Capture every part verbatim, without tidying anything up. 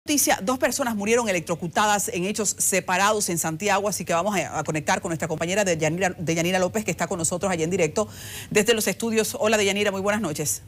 noticia, dos personas murieron electrocutadas en hechos separados en Santiago, así que vamos a, a conectar con nuestra compañera Deyanira, Deyanira López, que está con nosotros allá en directo desde los estudios. Hola Deyanira, muy buenas noches.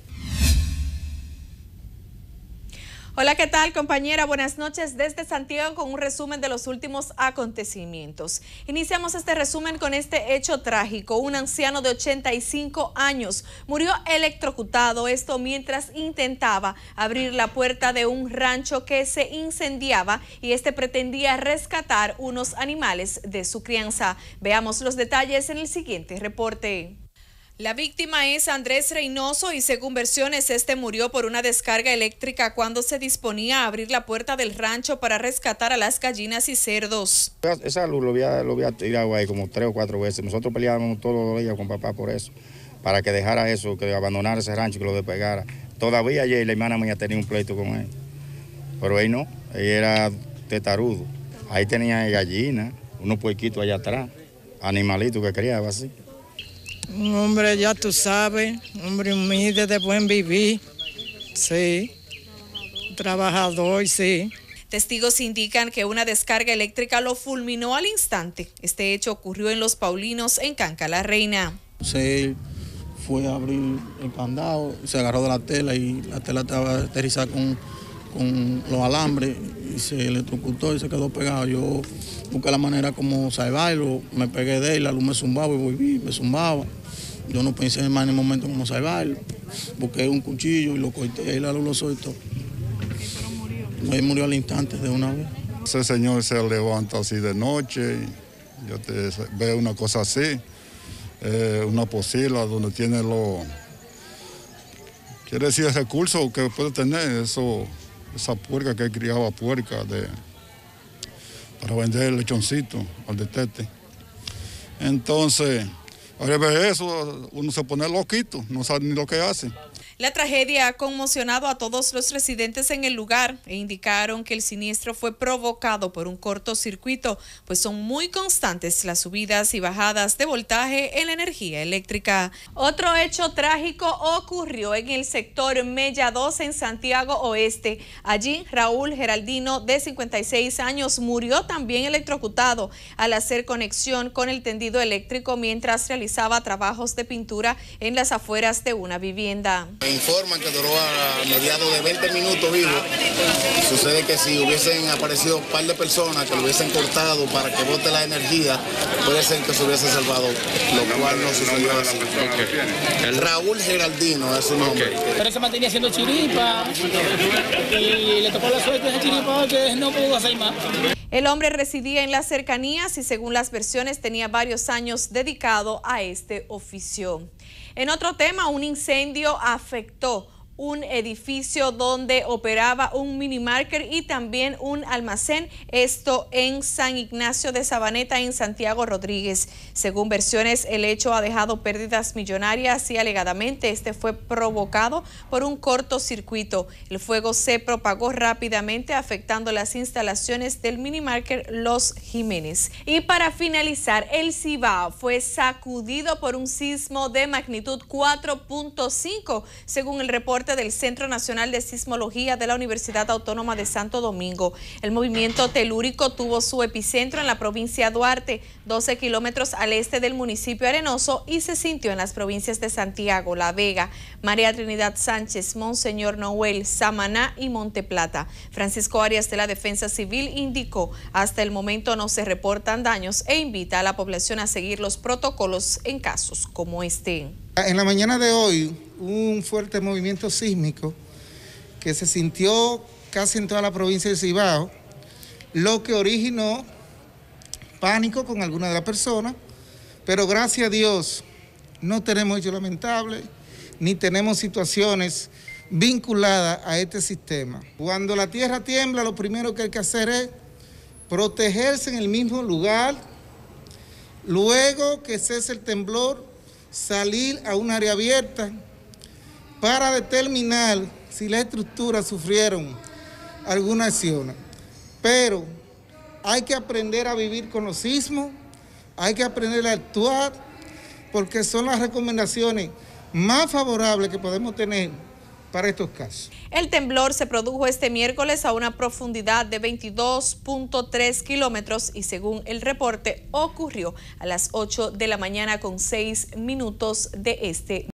Hola, ¿qué tal, compañera? Buenas noches desde Santiago con un resumen de los últimos acontecimientos. Iniciamos este resumen con este hecho trágico. Un anciano de ochenta y cinco años murió electrocutado, esto mientras intentaba abrir la puerta de un rancho que se incendiaba y este pretendía rescatar unos animales de su crianza. Veamos los detalles en el siguiente reporte. La víctima es Andrés Reynoso y según versiones este murió por una descarga eléctrica cuando se disponía a abrir la puerta del rancho para rescatar a las gallinas y cerdos. Esa luz lo había, lo había tirado ahí como tres o cuatro veces. Nosotros peleábamos todos los días con papá por eso, para que dejara eso, que abandonara ese rancho, que lo despegara. Todavía ayer la hermana mía tenía un pleito con él, pero él no, él era testarudo. Ahí tenía gallinas, unos puerquitos allá atrás, animalitos que criaba así. Un hombre, ya tú sabes, un hombre humilde, de buen vivir, sí, trabajador, sí. Testigos indican que una descarga eléctrica lo fulminó al instante. Este hecho ocurrió en Los Paulinos, en Canca la Reina. Se fue a abrir el candado, se agarró de la tela y la tela estaba aterrizada con, con los alambres y se electrocutó y se quedó pegado. Yo busqué la manera como salvarlo, me pegué de él, la luz me zumbaba y volví, me zumbaba. Yo no pensé en más en el momento como salvarlo. Busqué un cuchillo y lo corté y la luz lo soltó. Pero murió. Él murió al instante de una vez. Ese señor se levanta así de noche, yo te veo una cosa así, eh, una posila donde tiene lo, quiere decir el recurso que puede tener, eso, esa puerca que él criaba puerca de, para vender el lechoncito al detete. Entonces, al ver eso, uno se pone loquito, no sabe ni lo que hace. La tragedia ha conmocionado a todos los residentes en el lugar e indicaron que el siniestro fue provocado por un cortocircuito, pues son muy constantes las subidas y bajadas de voltaje en la energía eléctrica. Otro hecho trágico ocurrió en el sector Mella dos en Santiago Oeste. Allí Raúl Geraldino, de cincuenta y seis años, murió también electrocutado al hacer conexión con el tendido eléctrico mientras realizaba trabajos de pintura en las afueras de una vivienda. Me informan que duró a mediados de veinte minutos vivo. Sucede que si hubiesen aparecido un par de personas que lo hubiesen cortado para que bote la energía, puede ser que se hubiese salvado, lo cual no sucedió así. Raúl Geraldino es su nombre. Pero se mantenía haciendo chiripa y le tocó la suerte de esa chiripa que no pudo hacer más. El hombre residía en las cercanías y según las versiones tenía varios años dedicado a este oficio. En otro tema, un incendio afectó un edificio donde operaba un mini market y también un almacén, esto en San Ignacio de Sabaneta, en Santiago Rodríguez. Según versiones, el hecho ha dejado pérdidas millonarias y alegadamente este fue provocado por un cortocircuito. El fuego se propagó rápidamente afectando las instalaciones del mini market Los Jiménez. Y para finalizar, el Cibao fue sacudido por un sismo de magnitud cuatro punto cinco, según el reporte del Centro Nacional de Sismología de la Universidad Autónoma de Santo Domingo. El movimiento telúrico tuvo su epicentro en la provincia de Duarte, doce kilómetros al este del municipio Arenoso, y se sintió en las provincias de Santiago, La Vega, María Trinidad Sánchez, Monseñor Noel, Samaná y Monteplata. Francisco Arias de la Defensa Civil indicó, hasta el momento no se reportan daños e invita a la población a seguir los protocolos en casos como este. En la mañana de hoy, un fuerte movimiento sísmico que se sintió casi en toda la provincia de Cibao, lo que originó pánico con algunas de las personas, pero gracias a Dios no tenemos hechos lamentables ni tenemos situaciones vinculadas a este sistema. Cuando la tierra tiembla, lo primero que hay que hacer es protegerse en el mismo lugar, luego que cese el temblor, salir a un área abierta para determinar si las estructuras sufrieron alguna acción. Pero hay que aprender a vivir con los sismos, hay que aprender a actuar, porque son las recomendaciones más favorables que podemos tener para estos casos. El temblor se produjo este miércoles a una profundidad de veintidós punto tres kilómetros y según el reporte ocurrió a las ocho de la mañana con seis minutos de este